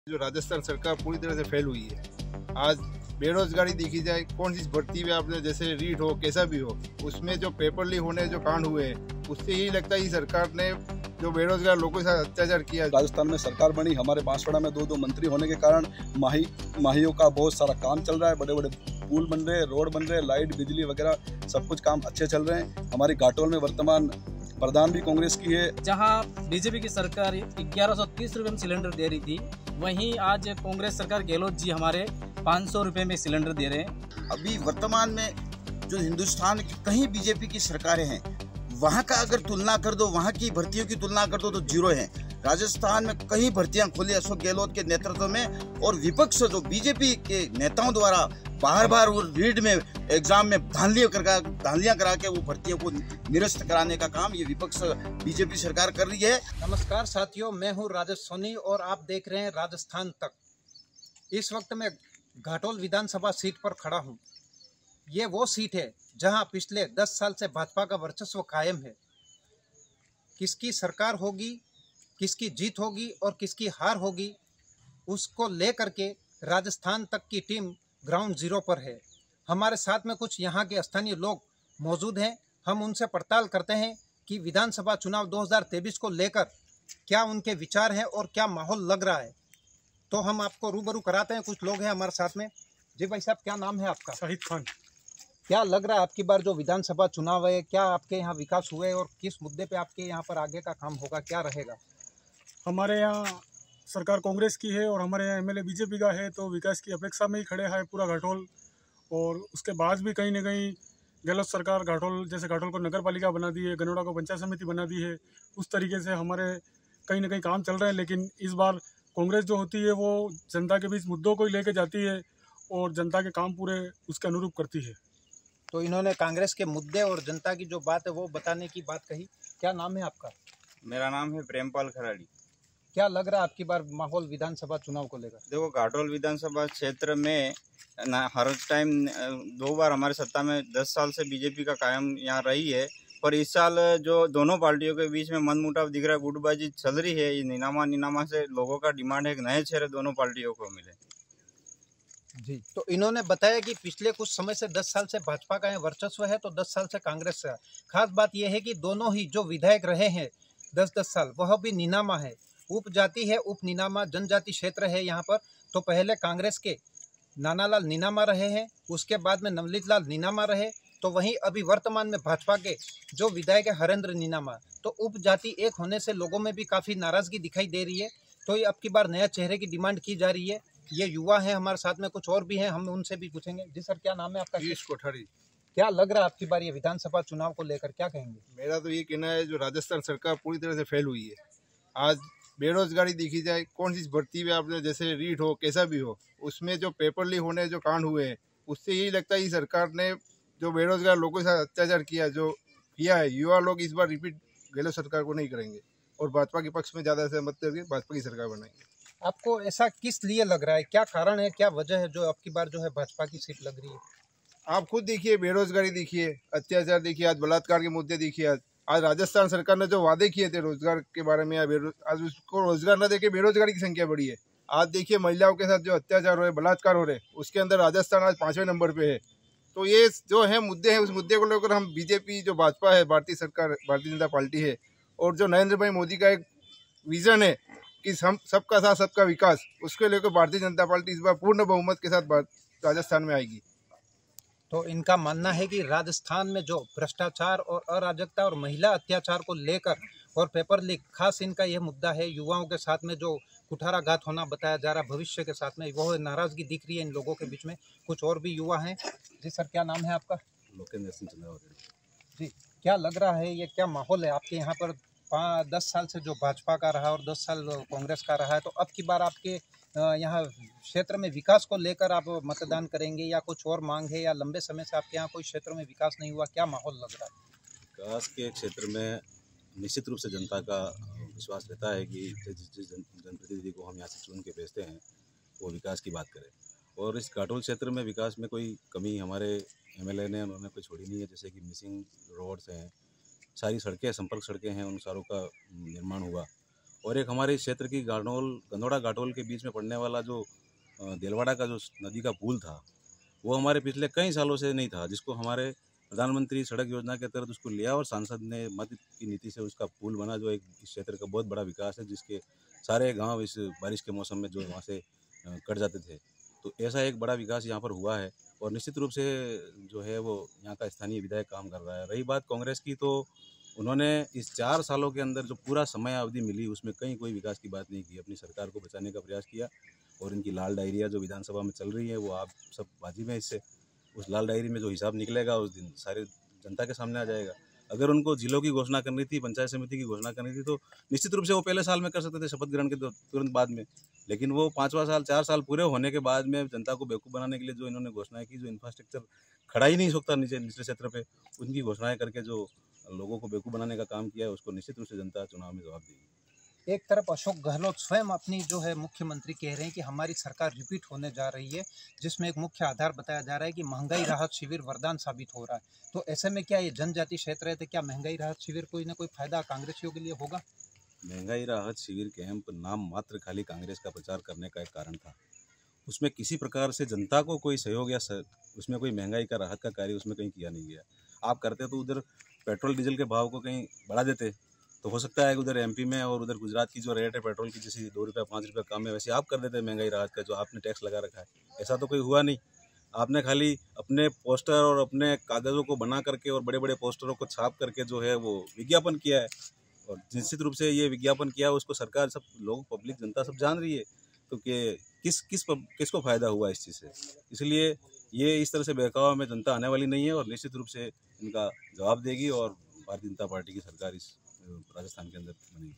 जो राजस्थान सरकार पूरी तरह से फेल हुई है। आज बेरोजगारी देखी जाए, कौन सी भर्ती में आपने जैसे रीट हो कैसा भी हो, उसमें जो पेपरली होने जो कांड हुए हैं उससे ही लगता है कि सरकार ने जो बेरोजगार लोगों के साथ अत्याचार किया। राजस्थान में सरकार बनी, हमारे बांसवाड़ा में दो मंत्री होने के कारण माहियों का बहुत सारा काम चल रहा है। बड़े बड़े पुल बन रहे हैं, रोड बन रहे हैं, लाइट बिजली वगैरह सब कुछ काम अच्छे चल रहे हैं। हमारी घाटोल में वर्तमान प्रधान भी कांग्रेस की है। जहां बीजेपी की सरकार 1130 रुपए में सिलेंडर दे रही थी, वहीं आज कांग्रेस सरकार गहलोत जी हमारे 500 रुपए में सिलेंडर दे रहे हैं। अभी वर्तमान में जो हिंदुस्तान की कहीं बीजेपी की सरकारें हैं, वहां का अगर तुलना कर दो, वहां की भर्तियों की तुलना कर दो तो जीरो है। राजस्थान में कई भर्तियां खुली अशोक गहलोत के नेतृत्व में, और विपक्ष जो बीजेपी के नेताओं द्वारा बार वो रीड में एग्जाम में धांधलियां करा के वो भर्तियों को निरस्त कराने का काम ये विपक्ष बीजेपी सरकार कर रही है। नमस्कार साथियों, मैं हूं राजेश सोनी और आप देख रहे हैं राजस्थान तक। इस वक्त मैं घाटोल विधानसभा सीट पर खड़ा हूं। ये वो सीट है जहां पिछले 10 साल से भाजपा का वर्चस्व कायम है। किसकी सरकार होगी, किसकी जीत होगी और किसकी हार होगी, उसको लेकर के राजस्थान तक की टीम ग्राउंड जीरो पर है। हमारे साथ में कुछ यहाँ के स्थानीय लोग मौजूद हैं। हम उनसे पड़ताल करते हैं कि विधानसभा चुनाव 2023 को लेकर क्या उनके विचार हैं और क्या माहौल लग रहा है। तो हम आपको रूबरू कराते हैं। कुछ लोग हैं हमारे साथ में। जी भाई साहब, क्या नाम है आपका? शाहिद खान। क्या लग रहा है आपकी बार जो विधानसभा चुनाव है, क्या आपके यहाँ विकास हुए और किस मुद्दे पे आपके यहाँ पर आगे का काम होगा, क्या रहेगा? हमारे यहाँ सरकार कांग्रेस की है और हमारे यहाँ एमएलए बीजेपी का है, तो विकास की अपेक्षा में ही खड़े है पूरा घाटोल। और उसके बाद भी कहीं ना कहीं गहलोत सरकार घाटोल को नगर पालिका बना दी है, गनौड़ा को पंचायत समिति बना दी है। उस तरीके से हमारे कहीं ना कहीं काम चल रहे हैं। लेकिन इस बार कांग्रेस जो होती है वो जनता के बीच मुद्दों को ही लेके जाती है और जनता के काम पूरे उसके अनुरूप करती है। तो इन्होंने कांग्रेस के मुद्दे और जनता की जो बात है वो बताने की बात कही। क्या नाम है आपका? मेरा नाम है प्रेमपाल खराड़ी। क्या लग रहा है आपकी बार माहौल विधानसभा चुनाव को लेकर? देखो, घाटोल विधानसभा क्षेत्र में हर टाइम 2 बार हमारे सत्ता में 10 साल से बीजेपी का कायम यहाँ रही है। पर इस साल जो दोनों पार्टियों के बीच में मनमुटाव दिख रहा है, गुटबाजी चल रही है। ये निनामा से लोगों का डिमांड है कि नए चेहरे दोनों पार्टियों को मिले। जी, तो इन्होंने बताया कि पिछले कुछ समय से 10 साल से भाजपा का वर्चस्व है, तो 10 साल से कांग्रेस का। खास बात यह है कि दोनों ही जो विधायक रहे हैं 10-10 साल, वह भी निनामा है। उपजाति है, उप निनामा जनजाति क्षेत्र है यहाँ पर। तो पहले कांग्रेस के नानालाल निनामा रहे हैं, उसके बाद में नवनीत लाल निनामा रहे, तो वहीं अभी वर्तमान में भाजपा के जो विधायक है हरेंद्र निनामा। तो उपजाति एक होने से लोगों में भी काफ़ी नाराजगी दिखाई दे रही है। तो ये अब की बार नया चेहरे की डिमांड की जा रही है। ये युवा है हमारे साथ में, कुछ और भी हैं, हम उनसे भी पूछेंगे। जी सर, क्या नाम है आपका? कोठारी। क्या लग रहा है आपकी बार ये विधानसभा चुनाव को लेकर, क्या कहेंगे? मेरा तो ये कहना है जो राजस्थान सरकार पूरी तरह से फेल हुई है। आज बेरोजगारी देखी जाए, कौन सी भर्ती में आपने जैसे रीट हो कैसा भी हो, उसमें जो पेपरली होने जो कांड हुए हैं उससे यही लगता है कि सरकार ने जो बेरोजगार लोगों के साथ अत्याचार किया है, युवा लोग इस बार रिपीट गहलोत सरकार को नहीं करेंगे और भाजपा के पक्ष में ज़्यादा से मत करके भाजपा की सरकार बनाएंगे। आपको ऐसा किस लिए लग रहा है, क्या कारण है, क्या वजह है जो आपकी बार जो है भाजपा की सीट लग रही है? आप खुद देखिए, बेरोजगारी देखिए, अत्याचार देखिए, आज बलात्कार के मुद्दे देखिए। आज राजस्थान सरकार ने जो वादे किए थे रोजगार के बारे में, आज उसको रोजगार न देके बेरोजगारी की संख्या बढ़ी है। आज देखिए महिलाओं के साथ जो अत्याचार हो रहे, बलात्कार हो रहे, उसके अंदर राजस्थान आज 5वें नंबर पे है। तो ये जो है मुद्दे हैं, उस मुद्दे को लेकर हम बीजेपी जो भाजपा है, भारतीय जनता पार्टी है, और जो नरेंद्र भाई मोदी का एक विजन है कि हम सबका साथ सबका विकास, उसके लेकर भारतीय जनता पार्टी इस बार पूर्ण बहुमत के साथ राजस्थान में आएगी। तो इनका मानना है कि राजस्थान में जो भ्रष्टाचार और अराजकता और महिला अत्याचार को लेकर और पेपर लीक, खास इनका यह मुद्दा है। युवाओं के साथ में जो कुठाराघात होना बताया जा रहा भविष्य के साथ में, वो नाराजगी दिख रही है इन लोगों के बीच में। कुछ और भी युवा हैं। जी सर, क्या नाम है आपका? लोकेंद्र सिंह चंद्रावती। जी, क्या लग रहा है, ये क्या माहौल है आपके यहाँ पर? 10 साल से जो भाजपा का रहा और 10 साल कांग्रेस का रहा है, तो अब की बार आपके यहाँ क्षेत्र में विकास को लेकर आप मतदान करेंगे या कुछ और मांग है, या लंबे समय से आपके यहाँ कोई क्षेत्र में विकास नहीं हुआ, क्या माहौल लग रहा है? विकास के क्षेत्र में निश्चित रूप से जनता का विश्वास रहता है कि जिस जनप्रतिनिधि को हम यहाँ से चुन के भेजते हैं वो विकास की बात करें। और इस घाटोल क्षेत्र में विकास में कोई कमी हमारे एमएलए ने उन्होंने कोई छोड़ी नहीं है। जैसे कि मिसिंग रोड्स हैं, सारी सड़कें, संपर्क सड़कें हैं, उन सारों का निर्माण हुआ। और एक हमारे इस क्षेत्र की गंधौड़ा घाटोल के बीच में पड़ने वाला जो देलवाड़ा का जो नदी का पुल था, वो हमारे पिछले कई सालों से नहीं था, जिसको हमारे प्रधानमंत्री सड़क योजना के तहत उसको लिया और सांसद ने मत की नीति से उसका पुल बना, जो एक इस क्षेत्र का बहुत बड़ा विकास है, जिसके सारे गांव इस बारिश के मौसम में जो वहाँ से कट जाते थे। तो ऐसा एक बड़ा विकास यहाँ पर हुआ है और निश्चित रूप से जो है वो यहाँ का स्थानीय विधायक काम कर रहा है। रही बात कांग्रेस की, तो उन्होंने इस 4 सालों के अंदर जो पूरा समय अवधि मिली उसमें कहीं कोई विकास की बात नहीं की, अपनी सरकार को बचाने का प्रयास किया। और इनकी लाल डायरिया जो विधानसभा में चल रही है वो आप सब बाजी में, इससे उस लाल डायरी में जो हिसाब निकलेगा उस दिन सारे जनता के सामने आ जाएगा। अगर उनको जिलों की घोषणा करनी थी, पंचायत समिति की घोषणा करनी थी, तो निश्चित रूप से वो पहले साल में कर सकते थे, शपथ ग्रहण के तुरंत बाद में। लेकिन वो 5वां साल 4 साल पूरे होने के बाद में जनता को बेवकूफ़ बनाने के लिए जो इन्होंने घोषणाएं की, जो इंफ्रास्ट्रक्चर खड़ा ही नहीं सकता निचले क्षेत्र पे, उनकी घोषणाएं करके जो लोगों को बेवकूफ़ बनाने का काम किया है, उसको निश्चित रूप से जनता चुनाव में जवाब देगी। एक तरफ अशोक गहलोत स्वयं अपनी जो है मुख्यमंत्री कह रहे हैं कि हमारी सरकार रिपीट होने जा रही है, जिसमें एक मुख्य आधार बताया जा रहा है कि महंगाई राहत शिविर वरदान साबित हो रहा है। तो ऐसे में क्या ये जनजाति क्षेत्र है, तो क्या महंगाई राहत शिविर कोई ना कोई फायदा कांग्रेसियों के लिए होगा? महंगाई राहत शिविर कैंप नाम मात्र खाली कांग्रेस का प्रचार करने का एक कारण था। उसमें किसी प्रकार से जनता को कोई सहयोग या उसमें कोई महंगाई का राहत का कार्य उसमें कहीं किया नहीं गया। आप करते तो उधर पेट्रोल डीजल के भाव को कहीं बढ़ा देते, तो हो सकता है कि उधर एमपी में और उधर गुजरात की जो रेट है पेट्रोल की, जैसे 2 रुपये 5 रुपये कम है, वैसे आप कर देते महंगाई राहत का जो आपने टैक्स लगा रखा है। ऐसा तो कोई हुआ नहीं। आपने खाली अपने पोस्टर और अपने कागज़ों को बना करके और बड़े बड़े पोस्टरों को छाप करके जो है वो विज्ञापन किया है, और निश्चित रूप से ये विज्ञापन किया उसको सरकार, सब लोग, पब्लिक, जनता सब जान रही है। तो कि किसको फ़ायदा हुआ इस चीज़ से। इसलिए ये इस तरह से बहकावा में जनता आने वाली नहीं है और निश्चित रूप से इनका जवाब देगी और भारतीय जनता पार्टी की सरकार इस राजस्थान के अंदर बनेगी।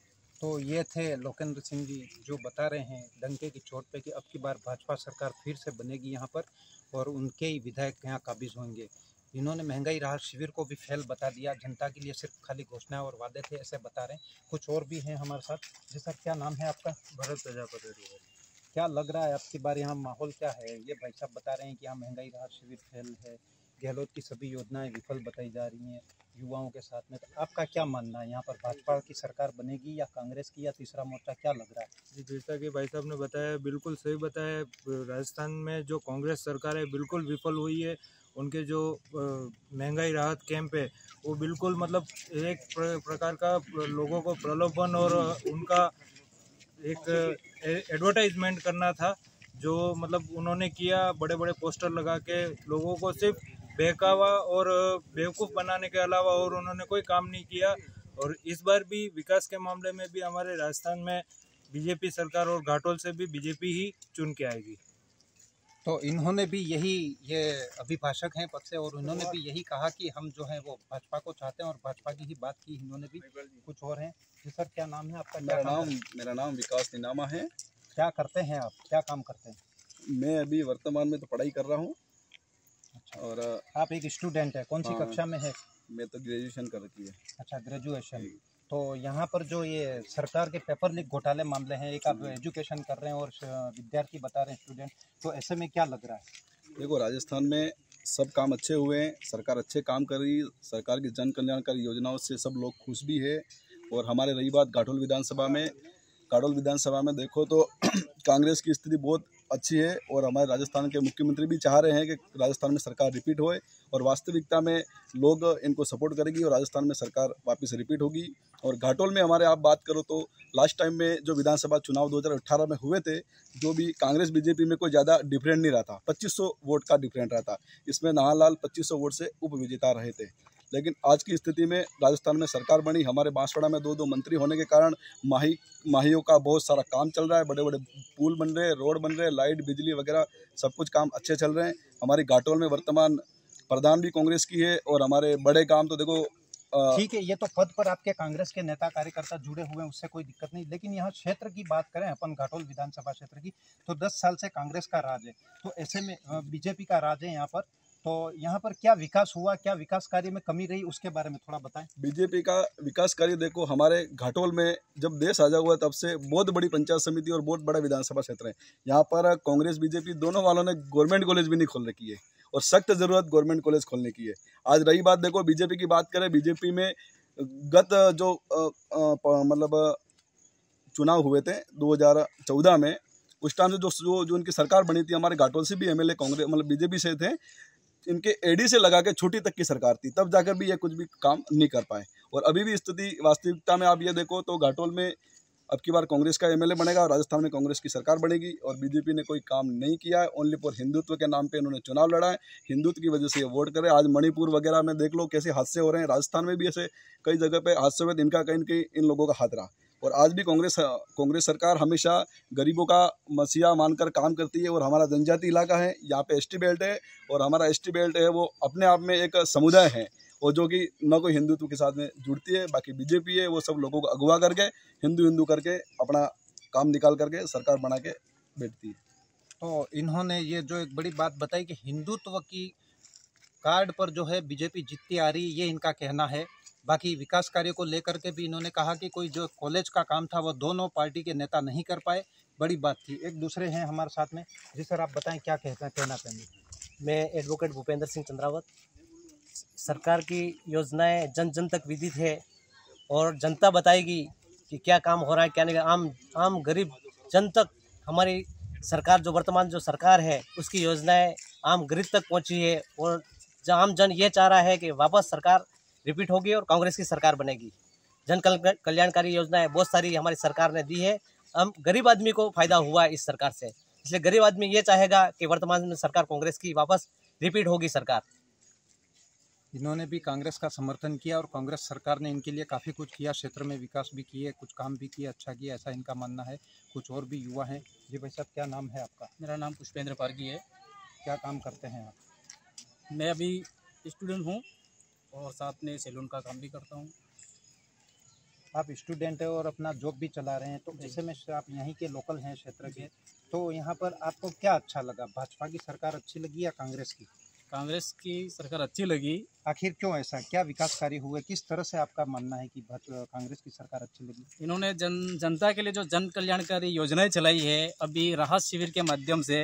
तो ये थे लोकेंद्र सिंह जी जो बता रहे हैं डंके की चोट पे कि अब की बार भाजपा सरकार फिर से बनेगी यहाँ पर और उनके ही विधायक यहाँ काबिज होंगे। इन्होंने महंगाई राहत शिविर को भी फेल बता दिया, जनता के लिए सिर्फ खाली घोषणाएं और वादे थे, ऐसे बता रहे हैं। कुछ और भी हैं हमारे साथ। जी सर, क्या नाम है आपका? भरत प्रजापति। क्या लग रहा है आपकी बार यहाँ माहौल क्या है? ये भाई साहब बता रहे हैं कि यहाँ महंगाई राहत शिविर फेल है, गहलोत की सभी योजनाएं विफल बताई जा रही हैं युवाओं के साथ में। तो आपका क्या मानना है, यहाँ पर भाजपा की सरकार बनेगी या कांग्रेस की या तीसरा मोर्चा, क्या लग रहा है? जी, जैसा कि भाई साहब ने बताया, बिल्कुल सही बताया। राजस्थान में जो कांग्रेस सरकार है बिल्कुल विफल हुई है। उनके जो महंगाई राहत कैंप है वो बिल्कुल मतलब एक प्रकार का लोगों को प्रलोभन और उनका एक एडवर्टाइजमेंट करना था, जो मतलब उन्होंने किया। बड़े बड़े पोस्टर लगा के लोगों को सिर्फ बहकावा और बेवकूफ़ बनाने के अलावा और उन्होंने कोई काम नहीं किया। और इस बार भी विकास के मामले में भी हमारे राजस्थान में बीजेपी सरकार और घाटोल से भी बीजेपी ही चुन के आएगी। तो इन्होंने भी यही, ये अभिभाषक हैं पद से, और उन्होंने भी यही कहा कि हम जो है वो भाजपा को चाहते हैं और भाजपा की ही बात की इन्होंने भी। कुछ और हैं जी सर, क्या नाम है आपका? मेरा नाम विकास निनामा है। क्या करते हैं आप, क्या काम करते हैं? मैं अभी वर्तमान में तो पढ़ाई कर रहा हूँ। अच्छा, और आप एक स्टूडेंट है, कौन सी कक्षा में है? मैं तो ग्रेजुएशन कर रखी है। अच्छा, ग्रेजुएशन। तो यहाँ पर जो ये सरकार के पेपर लीक घोटाले मामले हैं, एक आप एजुकेशन कर रहे हैं और विद्यार्थी बता रहे हैं स्टूडेंट, तो ऐसे में क्या लग रहा है? देखो, राजस्थान में सब काम अच्छे हुए हैं, सरकार अच्छे काम कर रही, सरकार की जन कल्याणकारी योजनाओं से सब लोग खुश भी है। और हमारे रही बात घाटोल विधानसभा में देखो तो कांग्रेस की स्थिति बहुत अच्छी है और हमारे राजस्थान के मुख्यमंत्री भी चाह रहे हैं कि राजस्थान में सरकार रिपीट होए, और वास्तविकता में लोग इनको सपोर्ट करेगी और राजस्थान में सरकार वापस रिपीट होगी। और घाटोल में हमारे आप बात करो तो लास्ट टाइम में जो विधानसभा चुनाव 2018 में हुए थे, जो भी कांग्रेस बीजेपी में कोई ज़्यादा डिफरेंट नहीं रहा था, 2500 वोट का डिफरेंट रहा था। इसमें नाहरलाल 2500 वोट से उपविजेता रहे थे। लेकिन आज की स्थिति में राजस्थान में सरकार बनी, हमारे बांसवाड़ा में 2 मंत्री होने के कारण माहियों का बहुत सारा काम चल रहा है, बड़े बड़े पुल बन रहे हैं, रोड बन रहे हैं, लाइट बिजली वगैरह सब कुछ काम अच्छे चल रहे हैं। हमारी घाटोल में वर्तमान प्रधान भी कांग्रेस की है और हमारे बड़े काम तो देखो ठीक है, ये तो पद पर आपके कांग्रेस के नेता कार्यकर्ता जुड़े हुए हैं, उससे कोई दिक्कत नहीं। लेकिन यहाँ क्षेत्र की बात करें अपन, घाटोल विधानसभा क्षेत्र की, तो 10 साल से कांग्रेस का राज है, तो ऐसे में बीजेपी का राज है यहाँ पर। तो यहाँ पर क्या विकास हुआ, क्या विकास कार्य में कमी रही, उसके बारे में थोड़ा बताएं। बीजेपी का विकास कार्य देखो, हमारे घाटोल में जब देश आज़ाद हुआ तब से बहुत बड़ी पंचायत समिति और बहुत बड़ा विधानसभा क्षेत्र है। यहाँ पर कांग्रेस बीजेपी दोनों वालों ने गवर्नमेंट कॉलेज भी नहीं खोल रखी है और सख्त जरूरत गवर्नमेंट कॉलेज खोलने की है। आज रही बात देखो, बीजेपी की बात करें, बीजेपी में गत जो मतलब चुनाव हुए थे 2014 में, उस टाइम से जो उनकी सरकार बनी थी, हमारे घाटोल से भी एमएलए कांग्रेस मतलब बीजेपी से थे, इनके एडी से लगा के छोटी तक की सरकार थी, तब जाकर भी ये कुछ भी काम नहीं कर पाए। और अभी भी स्थिति वास्तविकता में आप ये देखो तो घाटोल में अब की बार कांग्रेस का एमएलए बनेगा और राजस्थान में कांग्रेस की सरकार बनेगी, और बीजेपी ने कोई काम नहीं किया है। ओनली फॉर हिंदुत्व के नाम पे इन्होंने चुनाव लड़ा है, हिंदुत्व की वजह से ये वोट करे। आज मणिपुर वगैरह में देख लो कैसे हादसे हो रहे हैं, राजस्थान में भी ऐसे कई जगह पे हादसे हुए, इनका कहीं न कहीं इन लोगों का हाथ रहा। और आज भी कांग्रेस सरकार हमेशा गरीबों का मसीहा मानकर काम करती है। और हमारा जनजाति इलाका है, यहाँ पे एसटी बेल्ट है, और हमारा एसटी बेल्ट है वो अपने आप में एक समुदाय है, और जो कि न कोई हिंदुत्व के साथ में जुड़ती है। बाकी बीजेपी है वो सब लोगों को अगवा करके हिंदू करके अपना काम निकाल करके सरकार बना के बैठती है। तो इन्होंने ये जो एक बड़ी बात बताई कि हिंदुत्व की कार्ड पर जो है बीजेपी जीतती आ रही, ये इनका कहना है। बाकी विकास कार्य को लेकर के भी इन्होंने कहा कि कोई जो कॉलेज का काम था वो दोनों पार्टी के नेता नहीं कर पाए, बड़ी बात थी। एक दूसरे हैं हमारे साथ में। जी सर, आप बताएं क्या कहना चाहेंगे। मैं एडवोकेट भूपेंद्र सिंह चंद्रावत। सरकार की योजनाएं जन जन तक विदित है और जनता बताएगी कि क्या काम हो रहा है क्या नहीं। आम गरीब जन तक हमारी सरकार जो वर्तमान जो सरकार है उसकी योजनाएं आम गरीब तक पहुंची है, और आम जन ये चाह रहा है कि वापस सरकार रिपीट होगी और कांग्रेस की सरकार बनेगी। जन कल्याणकारी योजनाएं बहुत सारी हमारी सरकार ने दी है, हम गरीब आदमी को फायदा हुआ है इस सरकार से, इसलिए गरीब आदमी ये चाहेगा कि वर्तमान में सरकार कांग्रेस की वापस रिपीट होगी सरकार। इन्होंने भी कांग्रेस का समर्थन किया और कांग्रेस सरकार ने इनके लिए काफ़ी कुछ किया, क्षेत्र में विकास भी किए, कुछ काम भी किए, अच्छा किया, ऐसा इनका मानना है। कुछ और भी युवा हैं। जी भाई साहब, क्या नाम है आपका। मेरा नाम पुष्पेंद्र पारगी है। क्या काम करते हैं आप। मैं अभी स्टूडेंट हूँ और साथ में सैलून का काम भी करता हूँ। आप स्टूडेंट है और अपना जॉब भी चला रहे हैं, तो ऐसे में आप यहीं के लोकल हैं क्षेत्र के, तो यहाँ पर आपको क्या अच्छा लगा, भाजपा की सरकार अच्छी लगी या कांग्रेस की। कांग्रेस की सरकार अच्छी लगी। आखिर क्यों ऐसा, क्या विकास कार्य हुए, किस तरह से आपका मानना है कि कांग्रेस की सरकार अच्छी लगी। इन्होंने जनता के लिए जो जन कल्याणकारी योजनाएं चलाई है अभी राहत शिविर के माध्यम से,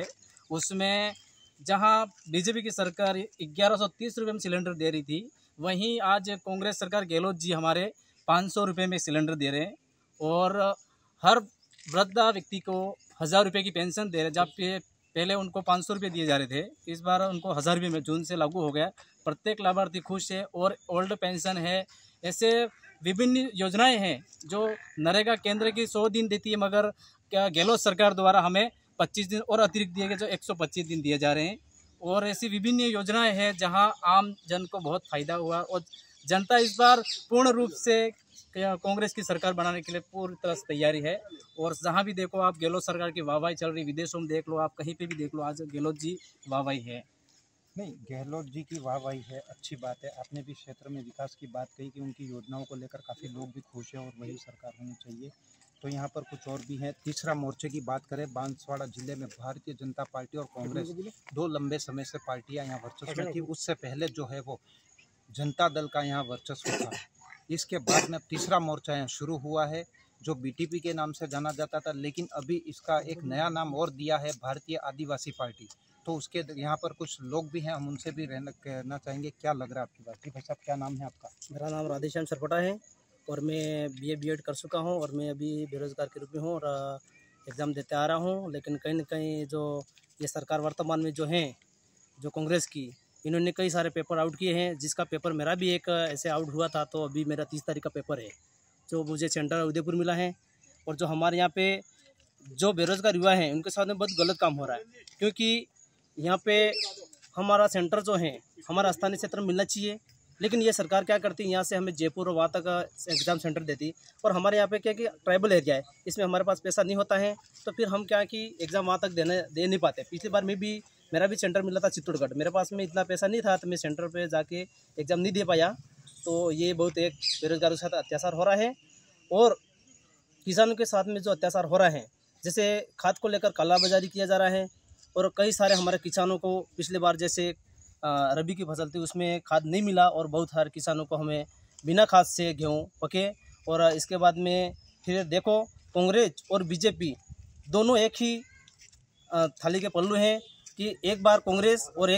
उसमें जहां बीजेपी की सरकार 1130 रुपये में सिलेंडर दे रही थी, वहीं आज कांग्रेस सरकार गहलोत जी हमारे 500 रुपये में सिलेंडर दे रहे हैं, और हर वृद्धा व्यक्ति को 1000 रुपये की पेंशन दे रहे हैं। जब पहले उनको 500 रुपये दिए जा रहे थे, इस बार उनको 1000 रुपये में जून से लागू हो गया। प्रत्येक लाभार्थी खुश है, और ओल्ड पेंशन है, ऐसे विभिन्न योजनाएं हैं जो नरेगा केंद्र की 100 दिन देती है, मगर क्या गहलोत सरकार द्वारा हमें 25 दिन और अतिरिक्त दिए गए, जो 125 दिन दिए जा रहे हैं। और ऐसी विभिन्न योजनाएं हैं जहां आम जन को बहुत फायदा हुआ, और जनता इस बार पूर्ण रूप से कांग्रेस की सरकार बनाने के लिए पूरी तरह से तैयारी है। और जहां भी देखो आप गहलोत सरकार की वाहवाही चल रही, विदेशों में देख लो, आप कहीं पे भी देख लो, आज गहलोत जी वाहवाही है। नहीं, गहलोत जी की वाहवाही है, अच्छी बात है। आपने भी क्षेत्र में विकास की बात कही कि उनकी योजनाओं को लेकर काफ़ी लोग भी खुश हैं और वही सरकार होनी चाहिए। तो यहाँ पर कुछ और भी हैं। तीसरा मोर्चे की बात करें, बांसवाड़ा जिले में भारतीय जनता पार्टी और कांग्रेस दो लंबे समय से पार्टियाँ यहाँ वर्चस्व में थी। उससे पहले जो है वो जनता दल का यहाँ वर्चस्व था। इसके बाद में तीसरा मोर्चा यहाँ शुरू हुआ है, जो बीटीपी के नाम से जाना जाता था, लेकिन अभी इसका एक नया नाम और दिया है, भारतीय आदिवासी पार्टी। तो उसके यहाँ पर कुछ लोग भी हैं, हम उनसे भी कहना चाहेंगे क्या लग रहा है आपकी बात। भाई साहब, क्या नाम है आपका। मेरा नाम राधेश्याम सरपोटा है, और मैं BA B.Ed कर चुका हूँ, और मैं अभी बेरोज़गार के रूप में हूँ और एग्ज़ाम देते आ रहा हूँ। लेकिन कहीं न कहीं जो ये सरकार वर्तमान में जो है, जो कांग्रेस की, इन्होंने कई सारे पेपर आउट किए हैं, जिसका पेपर मेरा भी एक ऐसे आउट हुआ था। तो अभी मेरा 30 तारीख का पेपर है, जो मुझे सेंटर उदयपुर मिला है। और जो हमारे यहाँ पे जो बेरोज़गार युवा हैं, उनके साथ में बहुत गलत काम हो रहा है, क्योंकि यहाँ पे हमारा सेंटर जो है, हमारा स्थानीय क्षेत्र में मिलना चाहिए, लेकिन ये सरकार क्या करती है, यहाँ से हमें जयपुर और वहाँ तक एग्ज़ाम सेंटर देती। और हमारे यहाँ पे क्या कि ट्राइबल एरिया है, इसमें हमारे पास पैसा नहीं होता है, तो फिर हम क्या कि एग्ज़ाम वहाँ तक दे नहीं पाते। पिछली बार में भी मेरा भी सेंटर मिला था चित्तौड़गढ़, मेरे पास में इतना पैसा नहीं था, तो मैं सेंटर पे जाके एग्ज़ाम नहीं दे पाया। तो ये बहुत एक बेरोजगारों के साथ अत्याचार हो रहा है, और किसानों के साथ में जो अत्याचार हो रहा है, जैसे खाद को लेकर कालाबाजारी किया जा रहा है, और कई सारे हमारे किसानों को पिछले बार जैसे रबी की फसल थी उसमें खाद नहीं मिला, और बहुत सारे किसानों को हमें बिना खाद से गेहूँ पके। और इसके बाद में फिर देखो, कांग्रेस और बीजेपी दोनों एक ही थाली के पल्लू हैं, कि एक बार कांग्रेस और एक बार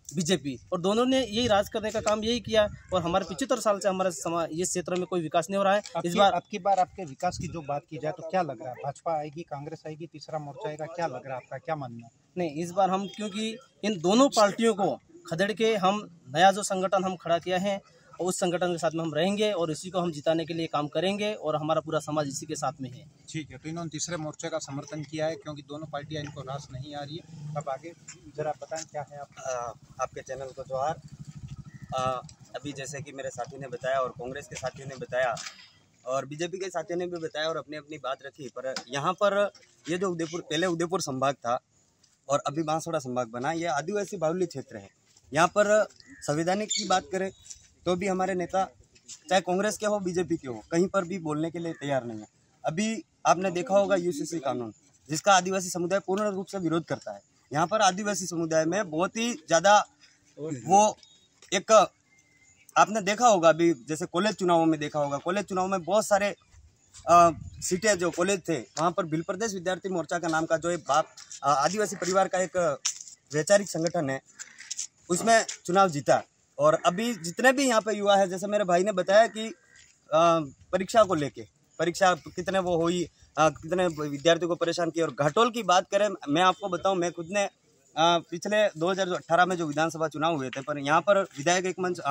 बीजेपी, और दोनों ने यही राज करने का काम यही किया। और हमारे 75 साल से हमारे ये क्षेत्र में कोई विकास नहीं हो रहा है। इस बार आपके विकास की जो बात की जाए तो क्या लग रहा है, भाजपा आएगी, कांग्रेस आएगी, तीसरा मोर्चा आएगा, क्या लग रहा है, आपका क्या मानना है? नहीं, इस बार हम, क्योंकि इन दोनों पार्टियों को खदेड़ के हम नया जो संगठन हम खड़ा किया है, और उस संगठन के साथ में हम रहेंगे और इसी को हम जिताने के लिए काम करेंगे, और हमारा पूरा समाज इसी के साथ में है। ठीक है, तो इन्होंने तीसरे मोर्चे का समर्थन किया है क्योंकि दोनों पार्टियां इनको रास नहीं आ रही है। अब आगे जरा बताएं क्या है आपके चैनल को जोहार। अभी जैसे कि मेरे साथी ने बताया और कांग्रेस के साथियों ने बताया और बीजेपी के साथियों ने भी बताया और अपनी अपनी बात रखी, पर यहाँ पर ये जो पहले उदयपुर संभाग था और अभी बांसवाड़ा संभाग बना, ये आदिवासी बाहुल्य क्षेत्र है। यहाँ पर संवैधानिक की बात करें तो भी हमारे नेता चाहे कांग्रेस के हो बीजेपी के हो कहीं पर भी बोलने के लिए तैयार नहीं है। अभी आपने देखा होगा यूसीसी कानून, जिसका आदिवासी समुदाय पूर्ण रूप से विरोध करता है। यहाँ पर आदिवासी समुदाय में बहुत ही ज़्यादा वो एक आपने देखा होगा, अभी जैसे कॉलेज चुनावों में देखा होगा, कॉलेज चुनाव में बहुत सारे सीटें जो कॉलेज थे वहाँ पर भिल प्रदेश विद्यार्थी मोर्चा का नाम का जो एक आदिवासी परिवार का एक वैचारिक संगठन है, उसमें चुनाव जीता। और अभी जितने भी यहाँ पे युवा है, जैसे मेरे भाई ने बताया कि परीक्षा को लेके परीक्षा कितने वो हुई, कितने विद्यार्थियों को परेशान किया। और घाटोल की बात करें, मैं आपको बताऊं, मैं खुद ने पिछले 2018 में जो विधानसभा चुनाव हुए थे, पर यहाँ पर विधायक एक मंच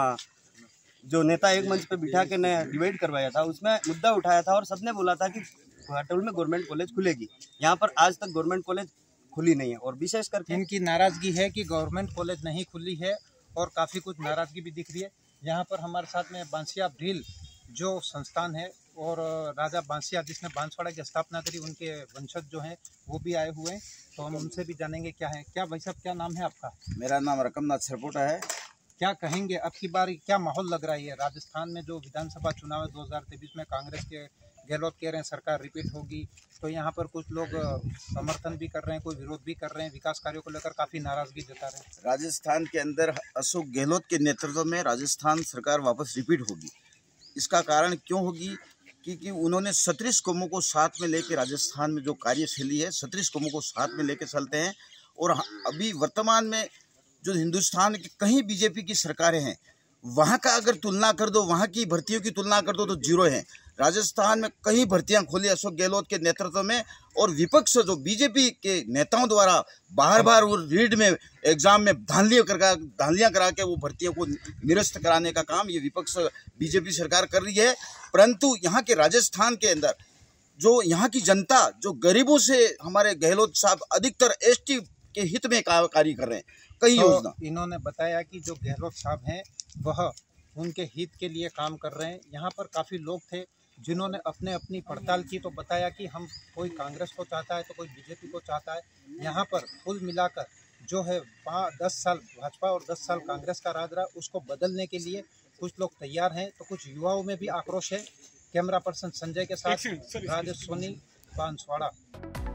जो नेता एक मंच पे बिठा के ने डिबेट करवाया था, उसमें मुद्दा उठाया था और सबने बोला था कि घाटोल में गवर्नमेंट कॉलेज खुलेगी। यहाँ पर आज तक गवर्नमेंट कॉलेज खुली नहीं है और विशेष करके इनकी नाराजगी है कि गवर्नमेंट कॉलेज नहीं खुली है और काफ़ी कुछ नाराजगी भी दिख रही है। यहाँ पर हमारे साथ में बांसिया भील जो संस्थान है और राजा बांसिया जिसने बांसवाड़ा की स्थापना करी, उनके वंशज जो हैं वो भी आए हुए हैं, तो हम उनसे भी जानेंगे क्या है। क्या भाई साहब, क्या नाम है आपका? मेरा नाम रकमनाथ सरपोटा है। क्या कहेंगे, अब की बार क्या माहौल लग रहा है राजस्थान में? जो विधानसभा चुनाव है 2023 में, कांग्रेस के गहलोत कह रहे हैं सरकार रिपीट होगी, तो यहाँ पर कुछ लोग समर्थन भी कर रहे हैं, कोई विरोध भी कर रहे हैं, विकास कार्यों को लेकर काफ़ी नाराजगी जता रहे हैं। राजस्थान के अंदर अशोक गहलोत के नेतृत्व में राजस्थान सरकार वापस रिपीट होगी। इसका कारण क्यों होगी? क्योंकि उन्होंने 36 कौमों को साथ में लेकर राजस्थान में जो कार्यशैली है 36 कौमों को साथ में लेकर चलते हैं। और अभी वर्तमान में जो हिंदुस्तान की कहीं बीजेपी की सरकारें हैं, वहाँ का अगर तुलना कर दो, वहाँ की भर्तियों की तुलना कर दो तो जीरो है। राजस्थान में कई भर्तियां खोली अशोक गहलोत के नेतृत्व में, और विपक्ष जो बीजेपी के नेताओं द्वारा बार बार वो रीड में एग्जाम में धांधलियां करा के वो भर्तियों को निरस्त कराने का काम ये विपक्ष बीजेपी सरकार कर रही है। परंतु यहाँ के राजस्थान के अंदर जो यहाँ की जनता, जो गरीबों से हमारे गहलोत साहब अधिकतर एसटी के हित में कार्य कर रहे हैं। कई योजना इन्होंने बताया कि जो गहलोत साहब हैं वह उनके हित के लिए काम कर रहे हैं। यहाँ पर काफ़ी लोग थे जिन्होंने अपनी पड़ताल की, तो बताया कि हम कोई कांग्रेस को चाहता है तो कोई बीजेपी को चाहता है। यहाँ पर कुल मिलाकर जो है 10 साल भाजपा और 10 साल कांग्रेस का राज रहा, उसको बदलने के लिए कुछ लोग तैयार हैं, तो कुछ युवाओं में भी आक्रोश है। कैमरा पर्सन संजय के साथ राजेश सोनी, बांसवाड़ा।